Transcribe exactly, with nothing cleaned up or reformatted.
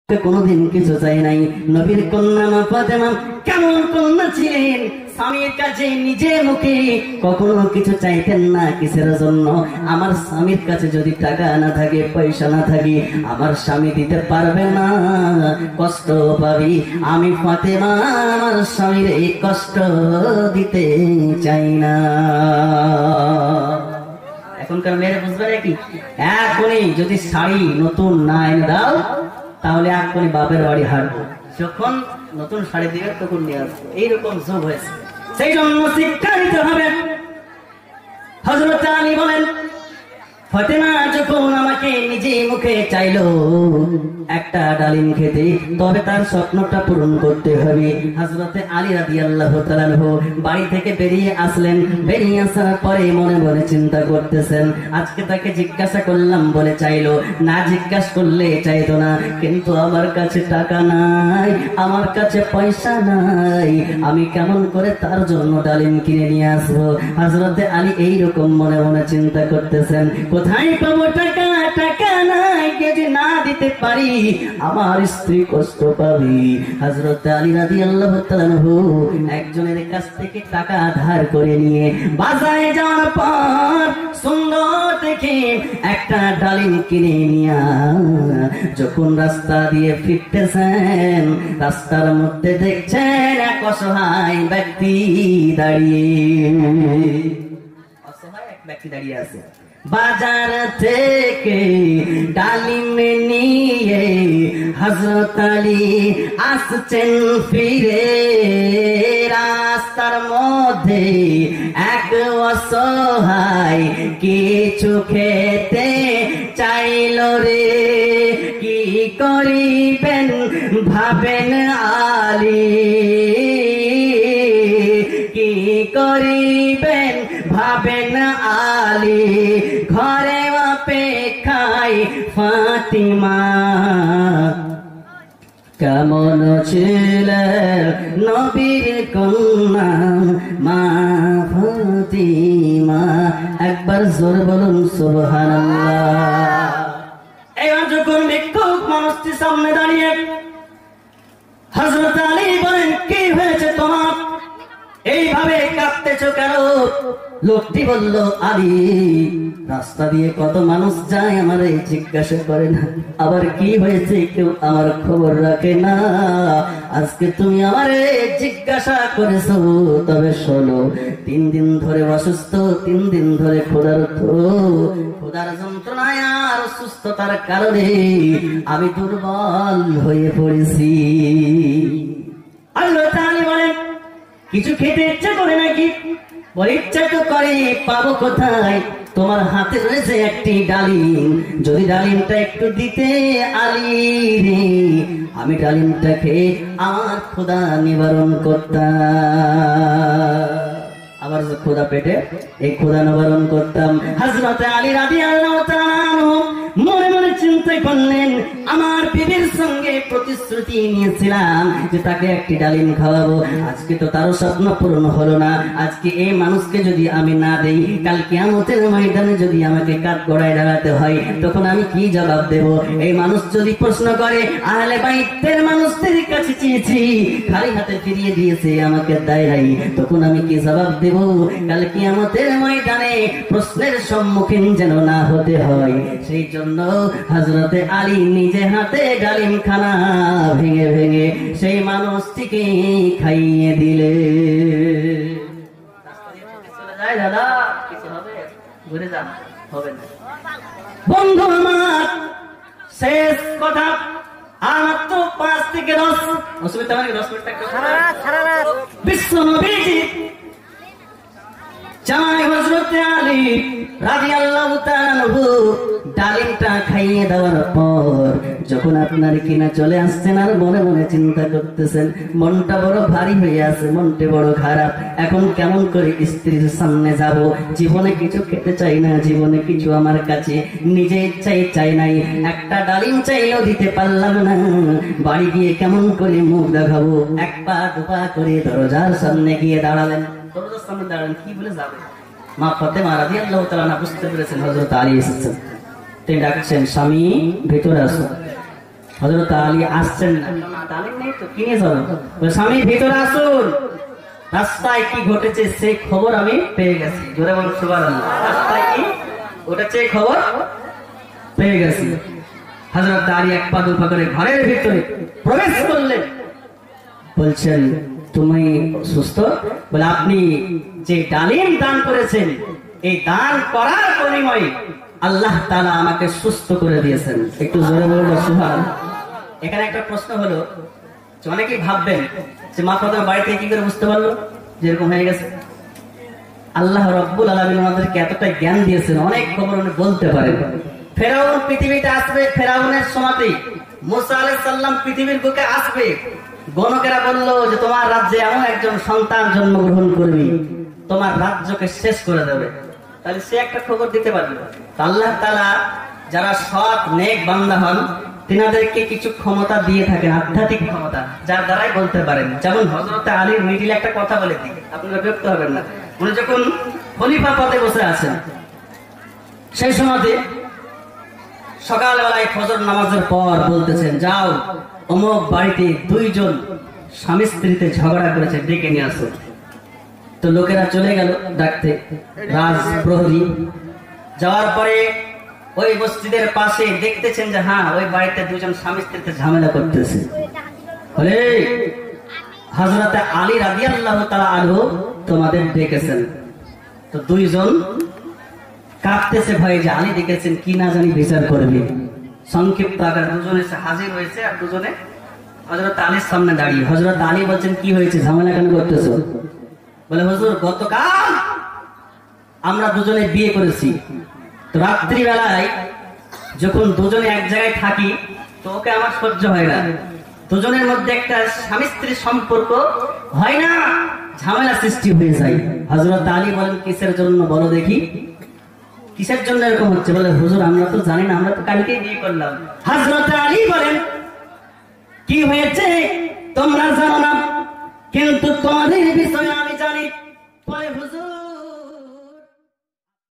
কোনদিন কিছু চাই নাই। নবীর কন্যা মা ফাতেমা কেমন কন্যা ছিলেন, স্বামীর কাছে নিজে মুখে কখনো কিছু চাইতেন না। কিসের জন্য? আমার স্বামীর কাছে যদি টাকা না থাকে, পয়সা না থাকে, আমার স্বামী দিতে পারবে না, কষ্ট পাবি। আমি ফাতেমা আমার স্বামীর এই কষ্ট দিতে চাই না। এখনকার মেয়েরা বুঝবে নাকি? এখনই যদি শাড়ি নতুন না এনে দাও তাহলে এখনই বাপের বাড়ি হারবো, যখন নতুন শাড়ি দিবে তখন নিয়ে আসবো। এইরকম যুগ হয়েছে, সেই জন্য শিক্ষা দিতে হবে। হযরত আলী বলেন, ফাতেমা যখন আমাকে নিজে মুখে চাইলো একটা ডালিম খেতে, তবে তার স্বপ্নটা পূরণ করতে হবে। হযরত আলী রাদিয়াল্লাহু তাআলা বাড়ি থেকে বেরিয়ে আসলেন। বেরিয়ে আসার পরে মনে মনে চিন্তা করতেছেন, আজকে তাকে জিজ্ঞাসা করলাম বলে চাইলো, না জিজ্ঞাসা করলে চাইতো না, কিন্তু আমার কাছে টাকা নাই, আমার কাছে পয়সা নাই, আমি কেমন করে তার জন্য ডালিম কিনে নিয়ে আসবো। হযরত আলী এইরকম মনে মনে চিন্তা করতেছেন, কোথায় পাবো টাকা? টাকা নাই, যদি না দিতে পারি আমার স্ত্রী কষ্ট পাবে। হযরত আলী রাদিয়াল্লাহু তাআলা একজনের কাছ থেকে টাকা ধার করে নিয়ে বাজারে যাওয়ার পর সুন্দর দেখে একটা ডালিম কিনে নিয়ে যখন রাস্তা দিয়ে ফিরতেছেন, রাস্তার মধ্যে দেখছেন এক অসহায় ব্যক্তি দাঁড়িয়ে, অসহায় এক ব্যক্তি দাঁড়িয়ে আছে। বাজার থেকে ডালিম নিয়ে হযরত আলী আসছেন ফিরে, রাস্তার মধ্যে এক অসহায় কিছু খেতে চাইল রে, কি করিবেন ভাবেন আলী, কি করিবেন ভাবেন আলী, ঘরে অপেক্ষায় ফাতিমা, কেমন ছিলেন নবীর কন্যা মা ফাতিমা। একবার জোর বলুন সুবহানাল্লাহ। এবার যখন ভিক্ষুক মানুষটি সামনে দাঁড়িয়ে, হযরত আলী বলেন, কি হয়েছে তোমার, এইভাবে কাঁদতেছ কেন? লোকটি বলল, আলী, রাস্তা দিয়ে কত মানুষ যায়, আমার এই জিজ্ঞাসা করে না, আবার কি হয়েছে কেউ আমার খবর রাখে না, আজকে তুমি আমার জিজ্ঞাসা করেছো, তবে শোনো, তিন দিন ধরে অসুস্থ, তিন দিন ধরে ক্ষুধার্ত, ক্ষুধার যন্ত্রণায় আর অসুস্থতার কারণে আমি দুর্বল হয়ে পড়েছি। আল্লাহ তাআলা বলেন, কিছু খেতে ইচ্ছা করে নাকি? বলে, ইচ্ছা তো করে, পাবো কোথায়? তোমার হাতে রয়েছে একটি ডালিম, যদি ডালিমটা একটু দিতে আলী রে, আমি ডালিমটা খেয়ে আমার ক্ষুধা নিবারণ করতাম, আবার ক্ষুধা পেটে এই ক্ষুধা নিবারণ করতাম। হযরত আলী রাদিয়াল্লাহু তাআলা আনহু মনে মনে চিন্তা করলেন, আমার বিবির সঙ্গে প্রতিশ্রুতি নিয়েছিলাম যে তাকে একটি ডালিম খাওয়াবো, আজকে তো তারও স্বপ্ন পূরণ হলো না। আজকে এই মানুষকে যদি আমি না দেই, কাল কিয়ামতের ময়দানে যদি আমাকে কাঠগড়ায় দাঁড়াতে হয়, তখন আমি কি জবাব দেব? এই মানুষ যদি প্রশ্ন করে, আহলে বাইতের মানুষদের কাছে চেয়েছি, খালি হাতে ফিরিয়ে দিয়েছে, আমাকে দেয় নাই, তখন আমি কি জবাব দেব? কাল কিয়ামতের ময়দানে প্রশ্নের সম্মুখীন যেন না হতে হয়, সেই জন্য হযরতে আলী নিজে হাতে ডালিম খানা ভেঙে ভেঙে সেই মানুষটিকে খাইয়ে দিলে। দাদা কিছু হবে? ঘুরে যান, হবে না। বন্ধু আমার, শেষ কথা, আর মাত্র পাঁচ থেকে দশ অসুবিধা মানে দশ মিনিট বিশ্ব নবীজি জামাই হযরত আলী রাদিয়াল্লাহু তাআলা আনহু ডালিমটা খাইয়ে দেওয়ার পর যখন আপনার কিনা চলে আসছেন, আর মনে মনে চিন্তা করতেছেন, মনটা বড় ভারী হয়ে আছে, মনটা বড় খারাপ, এখন কেমন করে স্ত্রীর সামনে যাব? জীবনে কিছু খেতে চাই না, জীবনে কিছু আমার কাছে নিজে ইচ্ছাই চাই নাই, একটা ডালিম চাইলেও দিতে পারলাম না, বাড়ি গিয়ে কেমন করে মুখ দেখাবো? এক পা দুপা করে দরজার সামনে গিয়ে দাঁড়ালেন। দরজার সামনে দাঁড়ালেন, কি বলে যাবে? মা ফাতেমা রাদিয়াল্লাহু তাআলা আনহা বুঝতে পেরেছেন হযরত আলী এসেছেন। তিনি ডাকছেন, স্বামী ভিতরে আসো। হযরত আলী আসছেন না, তালিম নেই তো কি নিয়ে যাবেন? বলে স্বামী ভিতরে আসুন, রাস্তায় কি ঘটেছে সেই খবর আমি পেয়ে গেছি। জোরে বলুন সুবহানাল্লাহ। রাস্তায় কি ঘটেছে খবর পেয়ে গেছি। হযরত আলী এক পা দু পা করে ঘরের ভিতরে প্রবেশ করলেন। বলছেন তুমি সুস্থ? বলে আপনি যে ডালিম দান করেছেন, এই দান করার বিনিময়ে আল্লাহ তাআলা আমাকে সুস্থ করে দিয়েছেন। একটু জোরে বলুন সুবহানাল্লাহ। এখানে একটা প্রশ্ন হলো, অনেকেই ভাববেন যে মা ফাতেমা বাড়িতে কি করে বুঝতে পারলো যেরকম হয়ে গেছে? আল্লাহ রাব্বুল আলামিন আমাদেরকে এতটা জ্ঞান দিয়েছেন, অনেক খবর উনি বলতে পারেন। ফেরাউন পৃথিবীতে আসবে, ফেরাউনের সমাধি মুসা আলাইহিস সালাম পৃথিবীর বুকে আসবে। গণকেরা বলল যে তোমার রাজ্যে এমন একজন সন্তান জন্মগ্রহণ করবে, তোমার রাজ্যকে শেষ করে দেবে। তাহলে সে একটা খবর দিতে পারবে। আল্লাহ তাআলা যারা সৎ নেক বান্দা হন, তিনাদেরকে কিছু ক্ষমতা দিয়ে থাকেন, আধ্যাত্মিক ক্ষমতা, যার দ্বারাই বলতে পারেন। যেমন হযরত আলীর মিডিলে একটা কথা বলে দিই, আপনারা বিরক্ত হবেন না। উনি যখন খলিফা পদে বসে আছেন, সেই সময়তে সকালবেলায় ফজর নামাজের পর বলতেছেন, যাও অমুক বাড়িতে দুইজন স্বামী স্ত্রীতে ঝগড়া করেছে, ডেকে নিয়ে আসো। তো লোকেরা চলে গেল ডাকতে, রাজ প্রহরী যাওয়ার পরে ওই মসজিদের পাশে দেখতেছেন যে হ্যাঁ ওই বাড়িতে দুজন স্বামী স্ত্রীতে ঝামেলা করতেছে। বলে হযরত আলী রাদিয়াল্লাহু তাআলা আনহু তোমাদের ডেকেছেন। তো দুইজন কাঁপতেছে ভয়ে যে আলী ডেকেছেন কি না জানি বিচার করবে। সংক্ষিপ্ত আকার দুজনে হাজির হয়েছে, আর দুজনে হযরত আলীর সামনে দাঁড়িয়ে। হযরত আলী বলছেন কি হয়েছে, ঝামেলা কেন করতেছো? বলে হুজুর গতকাল আমরা দুজনে বিয়ে করেছি, তো রাত্রি বেলায় যখন দুজনে এক জায়গায় থাকি তো ওকে আমার সহ্য হয় না, দুজনের মধ্যে একটা স্বামী স্ত্রীর সম্পর্ক হয় না, ঝামেলা সৃষ্টি হয়ে যায়। হযরত আলী বলেন কিসের জন্য বলো দেখি, কিসের জন্য এরকম হচ্ছে? বলে হুজুর আমরা তো জানি না, আমরা তো কালকেই বিয়ে করলাম। হযরত আলী বলেন কি হয়েছে তোমরা জানো না, কিন্তু তোমাদের